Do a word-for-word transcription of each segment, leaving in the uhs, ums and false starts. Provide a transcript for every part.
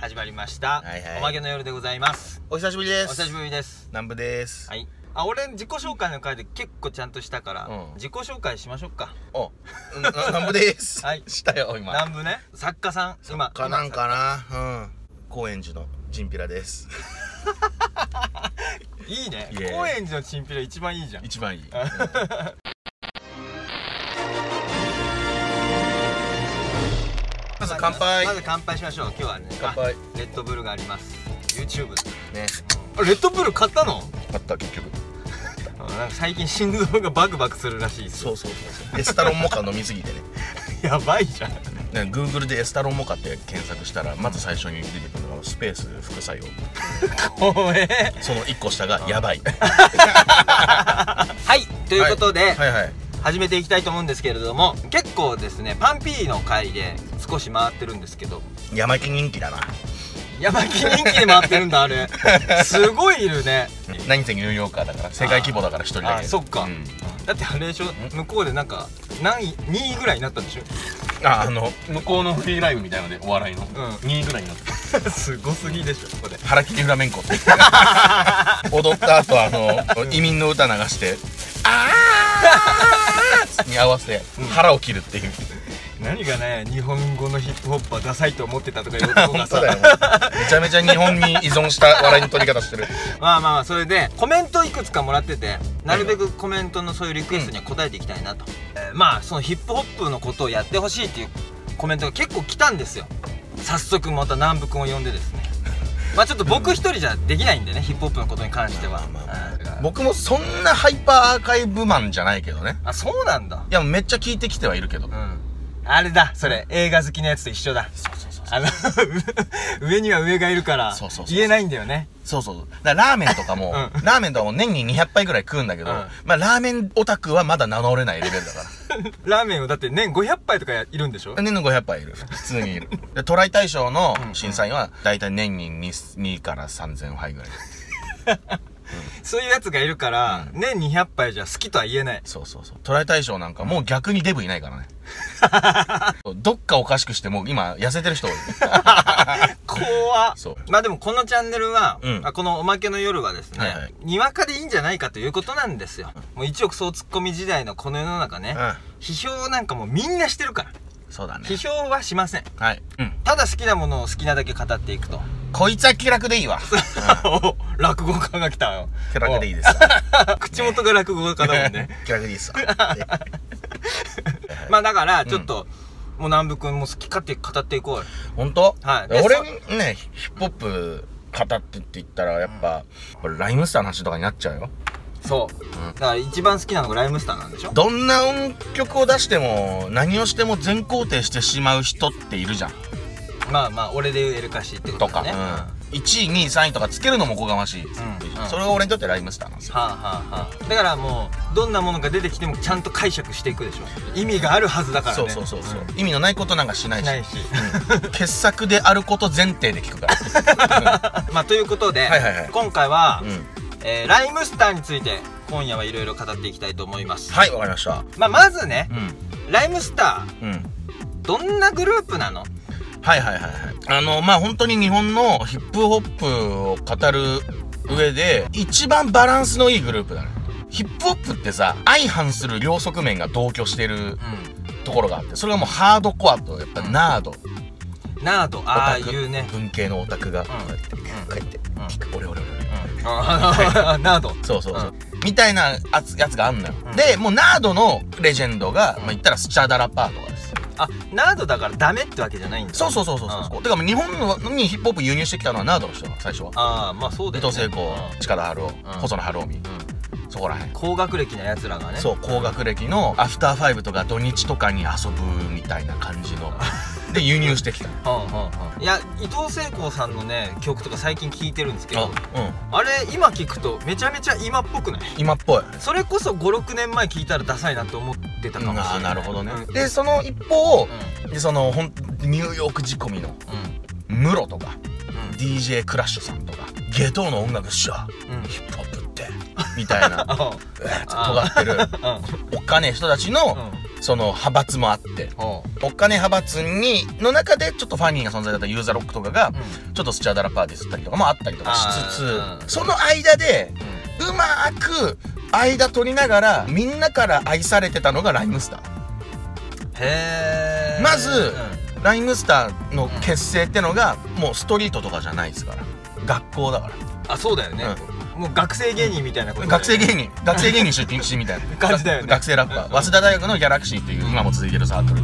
始まりました。 はいはい、 おまけの夜でございます。 お久しぶりです。 お久しぶりです。 南部です。 はい。あ、俺自己紹介の回で結構ちゃんとしたから、うん、自己紹介しましょうか。 お、な南部です。 はい。 したよ今。 南部ね、作家さん。今。 かなんかな。うん。高円寺のチンピラです。 いいね。高円寺のチンピラ一番いいじゃん。 一番いい。まず乾杯。 まず乾杯しましょう。今日はね、 乾杯。 レッドブルがあります。YouTube ね。 レッドブル買ったの？ 買った結局。 なんか最近心臓がバクバクするらしいです。 そうそうそう。エスタロンモカ飲みすぎてね。 やばいじゃん。 ね、Google でエスタロンモカって検索したらまず最初に出てくるのがスペース副作用。 怖え。 そのいっこ下がやばい。 はい、ということで、 はいはい。 始めていきたいと思うんですけれども、結構ですねパンピーの回で少し回ってるんですけど、 山木人気だな。 山木人気で回ってるんだあれ。すごいいるね。 何せニューヨーカーだから世界規模だから一人だけ。 あ、そっか、うん、だってあれでしょ、向こうでなんか何位にいぐらいになったんでしょ。 あ、あの向こうのフリーライブみたいのでお笑いの、うん、にいぐらいになったすごすぎでしょこれ。 腹切りフラメンコって踊った後あの、うん、移民の歌流してあーに合わせて腹を切るっていう。 何がね、日本語のヒップホップはダサいと思ってたとかいう男がさめちゃめちゃ日本に依存した笑いの取り方してる。 まあまあまあ、それでコメントいくつかもらってて、なるべくコメントのそういうリクエストには答えていきたいなと、うん、えー、まあそのヒップホップのことをやってほしいっていうコメントが結構来たんですよ。早速また南部くんを呼んでですね、まあちょっと僕一人じゃできないんでね、ヒップホップのことに関しては。 僕もそんなハイパーアーカイブマンじゃないけどね。 あ、そうなんだ。 いやめっちゃ聞いてきてはいるけど、うん、 あれだ、それ映画好きのやつと一緒だ。 そうそうそうそう。 あの上には上がいるから言えないんだよね。 そうそう。だからラーメンとかも、うん、ラーメンとかも年ににひゃくぱいぐらい食うんだけど、うん、まあラーメンオタクはまだ名乗れないレベルだからラーメンをだって年ごひゃくぱいとかいるんでしょ。 年のごひゃくぱいいる。普通にいる。でトライ大賞の審査員はだいたい年に 2, にからさんぜんはいぐらいそういうやつがいるから、うん、年にひゃくぱいじゃ好きとは言えない。 そうそうそう。トライ大賞なんかもう逆にデブいないからねどっかおかしくしてもう今痩せてる人多い怖っ。そうまあでもこのチャンネルは、うん、このおまけの夜はですね、はいはい、にわかでいいんじゃないかということなんですよ。もう一億総ツッコミ時代のこの世の中ね、うん、批評なんかもうみんなしてるから。 そうだね。 批評はしません。 はい、うん、 ただ好きなものを好きなだけ語っていくと。 こいつは気楽でいいわ。 落語家が来たよ。 気楽でいいです口元が落語家だもんね。 気楽でいいっすわ。 まあだからちょっと、うん、もう南部くんも好き勝手語っていこうよ。 本当？ はい。 俺ねヒップホップ語ってって言ったらやっぱ、うん、ライムスターの話とかになっちゃうよ。そう、うん、だから一番好きなのがライムスターなんでしょ。どんな音曲を出しても何をしても全肯定してしまう人っているじゃん。まあまあ俺で言うエルカシってことだね。とか、うん、いちいにいさんいとかつけるのもおこがましい、うん、それが俺にとってライムスターなんですよ。はあはあはあ。だからもうどんなものが出てきてもちゃんと解釈していくでしょ。意味があるはずだからね。そうそうそうそう、うん、意味のないことなんかしないし、ないし、うん、傑作であること前提で聞くからまあということで、はいはいはい、今回は、うん、えー、ライムスターについて今夜はいろいろ語っていきたいと思います。はい、わかりました。まあまずね、うん、ライムスター、うん、どんなグループなの？はいはいはいはい。あの、まあ、本当に日本のヒップホップを語る上で、一番バランスのいいグループだね。ヒップホップってさ、相反する両側面が同居してるところがあって、それがもうハードコアと、やっぱナード。ナード、ああいうね。文系のオタクが、こうやって、こうやって、オレオレオレ。ナード。そうそうそう。みたいなやつがあんのよ。で、もうナードのレジェンドが、まあ、言ったらスチャダラパーとかです。あ、ナードだからダメってわけじゃないんだ。そうそうそうそうそう。てか日本にヒップホップ輸入してきたのはナードの人最初は。ああ、まあそうだよね。伊藤聖子、近田春夫、細野晴臣、そこらへん。高学歴な奴らがね。そう、高学歴のアフターファイブとか土日とかに遊ぶみたいな感じので輸入してきた。いや、伊藤聖子さんのね曲とか最近聴いてるんですけど、あれ今聴くとめちゃめちゃ今っぽくない？今っぽい。それこそごろくねんまえ聴いたらダサいなって思ってたかもしれない。ああ、なるほどね。でその一方、そのほんニューヨーク仕込みのムロとか ディージェー クラッシュさんとかゲトの音楽っしょ、ヒップホップってみたいな尖ってるおっかねえ人たちのその派閥もあって、お金派閥にの中でちょっとファニーな存在だったユーザーロックとかが、うん、ちょっとスチャダラパーディスったりとかもあったりとかしつつ、うん、その間で、うん、うまく間取りながらみんなから愛されてたのがライムスター。 へー。 まず、うん、ライムスターの結成ってのが、うん、もうストリートとかじゃないですから、学校だから。 あ、そうだよね、うん、もう学生芸人みたいなこと、ね、 学生芸人学生芸人出身みたいな感じだよね。 学生ラッパー、うん、早稲田大学のギャラクシーっていう今も続いてるサークル、うん、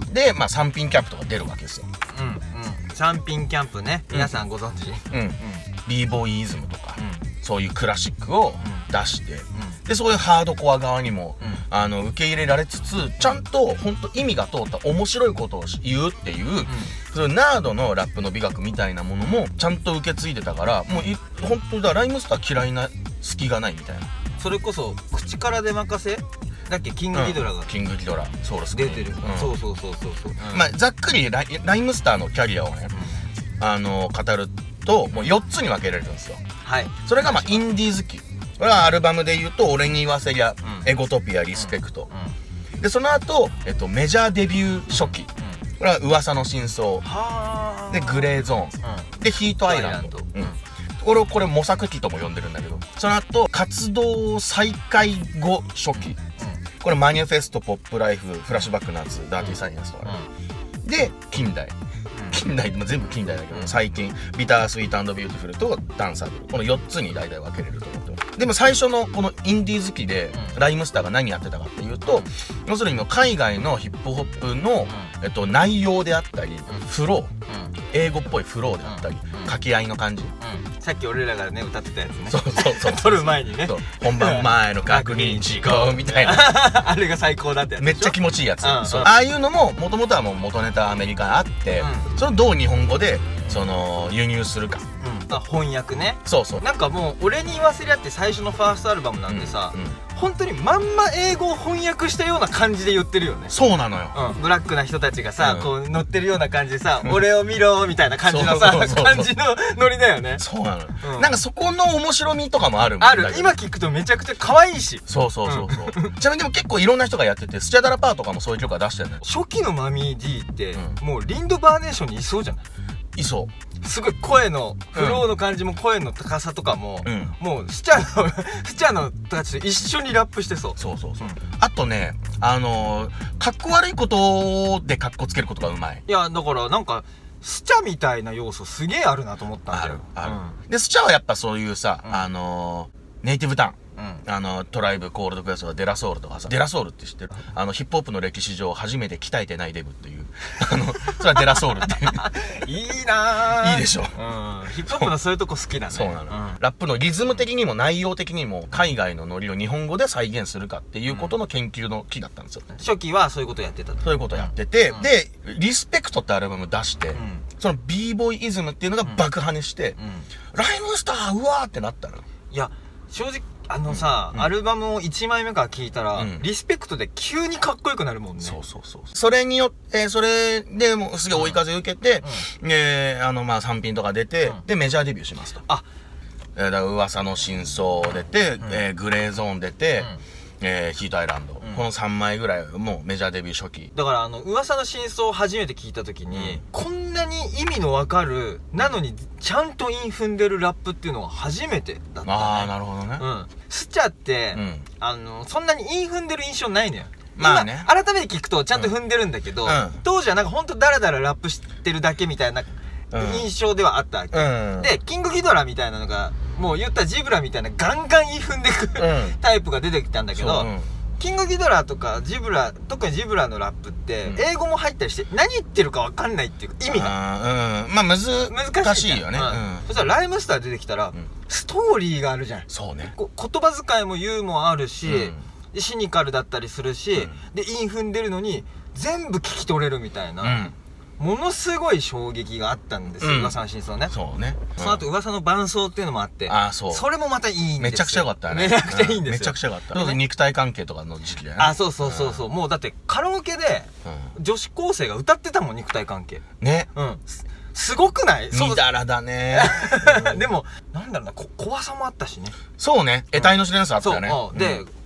でまあさんピンキャンプとか出るわけですよ。 うんうん。さんピンキャンプね、皆さんご存知。うんうん。 b ボーイイズムとか、うん、そういうクラシックを出して、うん、でそういうハードコア側にも、うん、あの受け入れられつつ、ちゃんと本当意味が通った面白いことを言うっていう、うん、そういうナードのラップの美学みたいなものもちゃんと受け継いでたから、もう本当だライムスター嫌いな隙がないみたいな。 それこそ口から出任せだっけ、キングギドラが、うん、 キングギドラソウルスクリーン出てる、うん、そうそうそうそうそう、 うん、まあざっくりライ、ライムスターのキャリアをね、うん、あの語るともうよっつに分けられるんですよ。 はい。 それがまあインディーズ期、これはアルバムで言うと俺に言わせりゃ、うん、エゴトピア、リスペクト、うんうん、でその後、えっと、メジャーデビュー初期、うんうん、これは噂の真相でグレーゾーン、うん、でヒートアイランド、うん、これをこれ模索期とも呼んでるんだけど、その後活動再開後初期、うん、これマニフェスト、ポップライフ、フラッシュバックナッツ、ダーティーサイエンスとか、ね、うん、で近代、近代も全部近代だけど、うん、最近ビタースイート&ビューティフルとダンサブル、このよっつに大体分けれると思ってます。でも最初のこのインディーズ期で、うん、ライムスターが何やってたかっていうと、うん、要するに海外のヒップホップの、うん、えっと、内容であったり、うん、フロー、うん、英語っぽいフローであったり、うん、掛け合いの感じ、 うん、さっき俺らがね歌ってたやつね。 そうそうそう撮る前にね、 本番前の確認事項みたいなあれが最高だってやつ。 めっちゃ気持ちいいやつ、うん、そう、ああいうのももともとはもう元ネタアメリカにあって、うん、それをどう日本語でその輸入するか、 うん、翻訳ね。 そうそう。 なんかもう俺に言わせりゃって最初のファーストアルバムなんでさ、うんうん、本当にまんま英語を翻訳したような感じで言ってるよね。 そうなのよ、 うん、ブラックな人たちがさ、うん、こう乗ってるような感じでさ、うん、俺を見ろみたいな感じのさ感じのノリだよね。 そうなのよ、うん、なんかそこの面白みとかもあるもん。 ある。今聞くとめちゃくちゃ可愛いし。 そうそうそうそう、うん、ちなみにでも結構いろんな人がやってて、スチャダラパーとかもそういう曲は出してるんだよ。 初期のマミー D って、うん、もうリンドバーネーションにいそうじゃない？ いそう。 すごい声のフローの感じも声の高さとかも、うん、もうスチャのスチャのたちと一緒にラップしてそう。 そうそうそう、うん、あとね、あのー、かっこ悪いことでかっこつけることがうまい。 いやだからなんかスチャみたいな要素すげえあるなと思ったんだよ。 あるある、うん、でスチャはやっぱそういうさ、うん、あのー、ネイティブタウン、うん、あのトライブ、コールドクラスとかデラソウルとかさ、デラソウルって知ってる？あのヒップホップの歴史上初めて鍛えてないデブっていうあのそれはデラソウルっていういいなー。 いいでしょ、うん、 ヒップホップのそういうとこ好きだね。 そうなの、うん、ラップのリズム的にも内容的にも海外のノリを日本語で再現するかっていうことの研究の木だったんですよ、ね、 初期はそういうことやってた。 そういうことやってて、うん、でリスペクトってアルバム出して、うん、その b ボーイイズムっていうのが爆跳ねして、うんうん、ライムスターうわーってなったの。いや正直あのさ、うん、アルバムをいちまいめから聴いたら、うん、リスペクトで急にかっこよくなるもんね。 そうそうそう。それによって、えー、それでもうすげえ追い風受けて、うん、えー、あのまあさんピンとか出て、うん、でメジャーデビューしますと。あ、えー、だから噂の真相出て、うん、えー、グレーゾーン出て、うん、えー、ヒートアイランド、うん、このさんまいぐらいもうメジャーデビュー初期。 だからあの噂の真相を初めて聞いた時に、うん、こんなに意味のわかるなのにちゃんと韻踏んでるラップっていうのは初めてだったね。 ああなるほどね。 うん。スチャって、うん、あのそんなに韻踏んでる印象ないのよ。 まあね。 改めて聞くとちゃんと踏んでるんだけど、うん、当時はなんかほんとダラダララップしてるだけみたいな印象ではあったわけ、うん、でキングギドラみたいなのがもう言ったジブラみたいなガンガン韻踏んでく、うん、タイプが出てきたんだけど、キングギドラとかジブラ、特にジブラのラップって英語も入ったりして何言ってるか分かんないっていう意味が、 あ、うん、まあむず難しいよね、うん、 そしたらライムスター出てきたら、うん、ストーリーがあるじゃん。 そうね。 こ言葉遣いもユーモアあるし、うん、シニカルだったりするし、うん、で韻踏んでるのに全部聞き取れるみたいな、うんものすごい衝撃があったんですよ、うん、噂の真相ね。 そうね、 うん、その後噂の伴奏っていうのもあって、 ああそう、 それもまたいいんですよ。 めちゃくちゃ良かったね。 めちゃくちゃいいんですよ、うん、 めちゃくちゃ良かった、ね、肉体関係とかの時期だよね。 あそうそうそうそう、うん、もうだってカラオケで女子高生が歌ってたもん、肉体関係ね。 うんすごくない？ みだらだねでもなんだろうな、こ怖さもあったしね。 そうね、得体の知れなさあったよね。 そう、で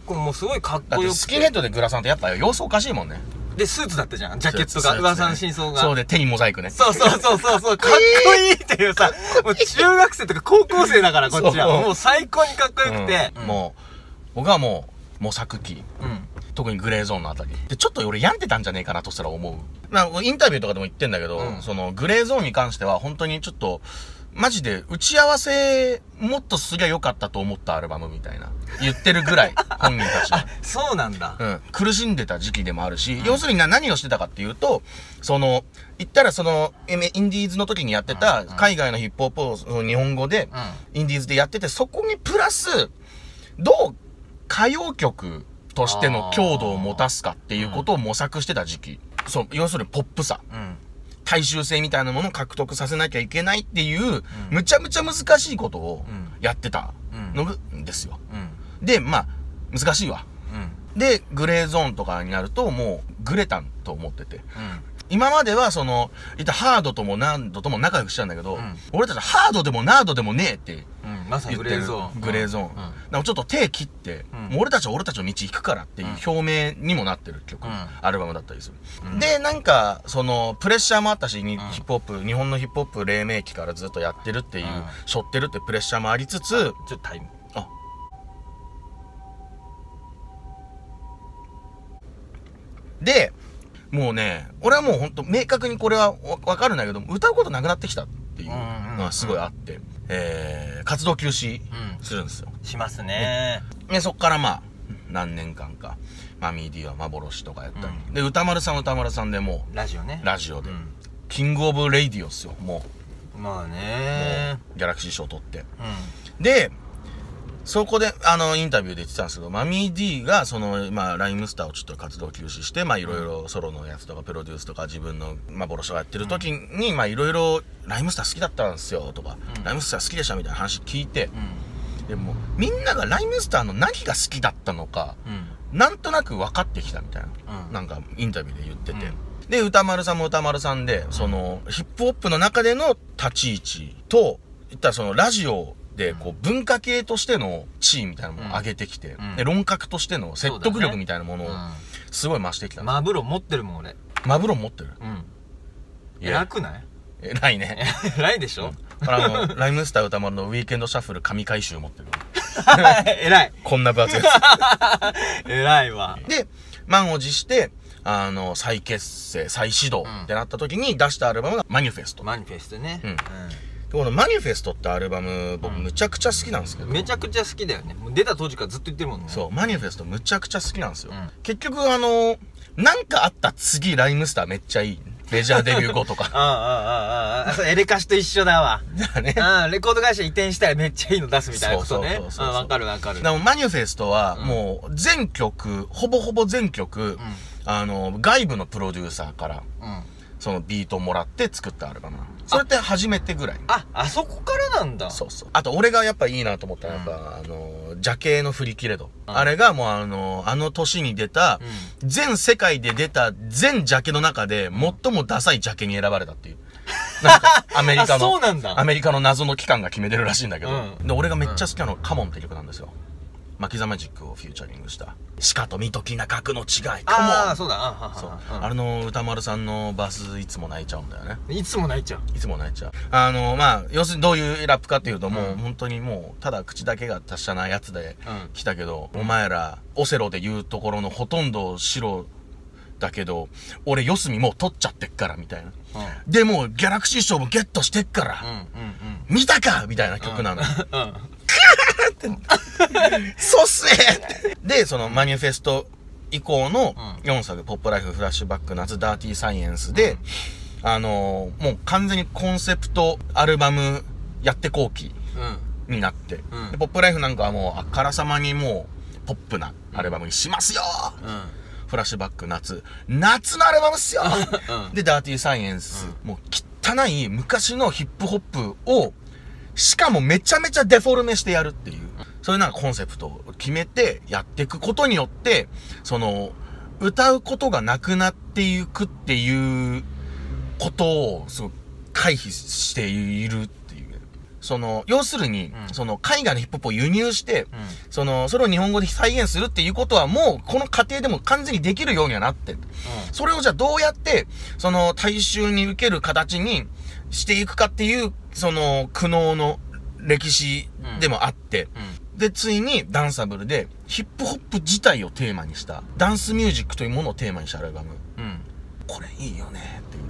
こうもうすごいかっだっこよくて、 てスキンヘッドでグラサンってやっぱ様子おかしいもんね。 でスーツだったじゃん、ジャケットが、噂の真相が。 そうで、手にモザイクね。 そうそうそうそうそう、かっこいいっていうさ、もう中学生とか高校生だからこっちはもう最高にかっこよくて、 うん、もう僕はもう模索期、うん、特にグレーゾーンのあたりでちょっと俺病んでたんじゃねえかなとすら思う。まあインタビューとかでも言ってんだけど、うん、そのグレーゾーンに関しては本当にちょっとマジで打ち合わせもっとすりゃよかったと思ったアルバムみたいな言ってるぐらい本人たちはそうなんだ。 うん。苦しんでた時期でもあるし、うん、要するにな何をしてたかっていうと、その言ったらそのインディーズの時にやってた海外のヒップホップをその日本語で、うん、インディーズでやってて、そこにプラスどう歌謡曲としての強度を持たすかっていうことを模索してた時期。うん、そう、要するにポップさ。うん大衆性みたいなものを獲得させなきゃいけないっていう、うん、むちゃむちゃ難しいことをやってたのですよ。うん、で、まあ、難しいわ、うん。で、グレーゾーンとかになるともうグレたんと思ってて。うん、今まではその、言ったハードともナードとも仲良くしたんだけど、うん、俺たちハードでもナードでもねえって。 うん、まさにグレーゾーン。 グレーゾーン。うん、だからちょっと手切って、うん、もう俺たちは俺たちの道行くからっていう表明にもなってる曲、うん、アルバムだったりする。うん、で、なんか、その、プレッシャーもあったし、うん、ヒップホップ、日本のヒップホップ黎明期からずっとやってるっていう、うん、背負ってるってプレッシャーもありつつ、ちょっとタイム。あ。 で、もうね、俺はもうほんと明確にこれはわかるんだけど、歌うことなくなってきたっていうのはすごいあって、えー、活動休止するんですよ。 うん、しますね。 で、そっからまあ、何年間か、マミー D は幻とかやったり。うん、で、歌丸さん歌丸さんでもう、 ラジオね。 ラジオで。うん、キングオブレイディオっすよ、もう。まあねもう、ギャラクシー賞取って。うん、で、そこで、あの、インタビューで言ってたんですけど、マミー D が、その、まあ、ライムスターをちょっと活動休止して、まあ、いろいろソロのやつとか、プロデュースとか、自分の幻をやってる時に、うん、まあ、いろいろ、ライムスター好きだったんですよ、とか、うん、ライムスター好きでしたみたいな話聞いて、うん、でも、みんながライムスターの何が好きだったのか、うん、なんとなく分かってきたみたいな、うん、なんか、インタビューで言ってて、うん、で、歌丸さんも歌丸さんで、その、ヒップホップの中での立ち位置と、言ったらその、ラジオ、で、こう、文化系としての地位みたいなものを上げてきて、うん、で、論客としての説得力みたいなものを、すごい増してきたんです。 マブロン持ってるもん、俺。 マブロン持ってる？ うん。偉くない？ 偉いね。 偉いでしょ？ うん、あの、ライムスター歌丸のウィーケンドシャッフル神回収持ってる。 偉い。 こんな分厚いやつ。偉いわ。 で、満を持して、あの、再結成、再始動ってなった時に出したアルバムがマニフェスト。 マニフェストね。うん。うんこのマニフェストってアルバム僕むちゃくちゃ好きなんですけど、 めちゃくちゃ好きだよね。もう出た当時からずっと言ってるもんね。 そうマニフェストむちゃくちゃ好きなんですよ、うん、結局あのなんかあった次ライムスターめっちゃいいメジャーデビュー後とかああああああエレカシと一緒だわだねあレコード会社移転したらめっちゃいいの出すみたいなことね。そうそうそうそうわかるわかる。 でもマニフェストはもう全曲ほぼほぼ全曲、うん、あの外部のプロデューサーから、うんそのビートをもらって作ったアルバム。それって初めてぐらい。 あ、あそこからなんだ。 そうそう。あと俺がやっぱいいなと思ったのは、やっぱ、うん、あの、ジャケの振り切れ度。うん、あれがもうあの、あの年に出た、うん、全世界で出た全ジャケの中で最もダサいジャケに選ばれたっていう。なんか、アメリカの、 そうなんだ。 アメリカの謎の機関が決めてるらしいんだけど、うん、で、俺がめっちゃ好きなのがカモンって曲なんですよ。マキザマジックをフューチャリングした鹿と見ときな格の違い。 ああそうだあそう、うん、あれの歌丸さんのバスいつも泣いちゃうんだよね。 いつも泣いちゃういつも泣いちゃうあのまあ要するにどういうラップかっていうと、もう、うん、本当にもうただ口だけが達者なやつで来たけど、うん、お前らオセロで言うところのほとんど白だけど俺四隅もう取っちゃってっからみたいな、うん、でもうギャラクシー賞もゲットしてっから、うんうんうん、見たかみたいな曲なの、うんうんそうっすねで、そのマニフェスト以降のよんさく、ポップライフ、フラッシュバック、夏、ダーティーサイエンスで、うん、あのー、もう完全にコンセプトアルバムやって後期になって、うん、でポップライフなんかはもうあからさまにもうポップなアルバムにしますよ、うん、フラッシュバック、夏、夏のアルバムっすよ、うん、で、ダーティーサイエンス、うん、もう汚い昔のヒップホップをしかもめちゃめちゃデフォルメしてやるっていう、そういうなんかコンセプトを決めてやっていくことによって、その、歌うことがなくなっていくっていうことを、すごい回避しているっていう。 その、要するに、 うん、 その、海外のヒップホップを輸入して、 うん、 その、それを日本語で再現するっていうことはもう、この過程でも完全にできるようにはなって、うん、それをじゃあどうやって、その、大衆に受ける形にしていくかっていう、その、苦悩の歴史でもあって、うんうん、で、ついにダンサブルで、ヒップホップ自体をテーマにした、ダンスミュージックというものをテーマにしたアルバム。うん、これいいよね、っていう。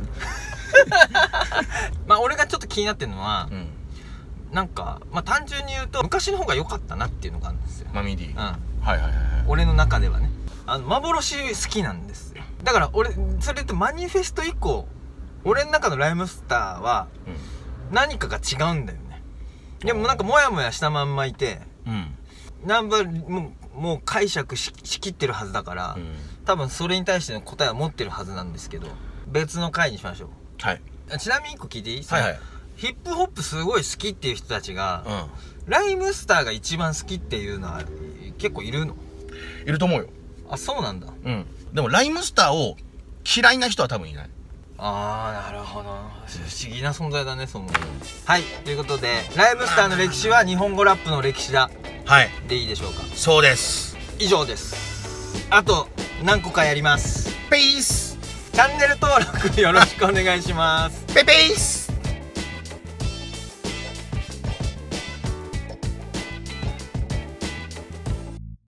まあ、俺がちょっと気になってるのは、うん、なんか、まあ、単純に言うと昔の方が良かったなっていうのがあるんですよ。 マミディ。 うん。はいはいはいはい。 俺の中ではね。あの、幻好きなんですよ。だから俺、それってマニフェスト以降、俺の中のライムスターは、何かが違うんだよね。うん、でもなんかモヤモヤしたまんまいて、うん。ナンバー、もう、もう解釈し、しきってるはずだから、うん、多分それに対しての答えは持ってるはずなんですけど、別の回にしましょう。はい。ちなみに一個聞いていい？はいはい。ヒップホップすごい好きっていう人たちが、うん、ライムスターが一番好きっていうのは結構いるの？ いると思うよ。 あ、そうなんだ。 うん。でもライムスターを嫌いな人は多分いない。 あー、なるほど。不思議な存在だね、その。はい。ということで、ライムスターの歴史は日本語ラップの歴史だ。はい。でいいでしょうか？ そうです。 以上です。あと何個かやります。 ペース。 チャンネル登録よろしくお願いします。 ペペース。